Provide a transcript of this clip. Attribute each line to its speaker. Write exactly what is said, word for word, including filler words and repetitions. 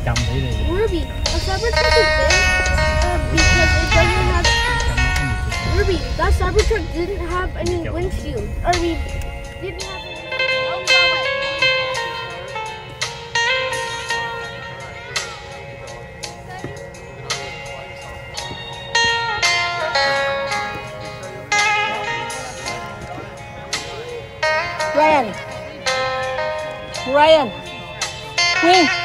Speaker 1: Cầm thử đi.
Speaker 2: Ruby, a Cybertruck is big uh, because it doesn't have. Ruby, that Cybertruck didn't have any windshield. Or we didn't have.
Speaker 3: Ryan. Ryan. Nguyên.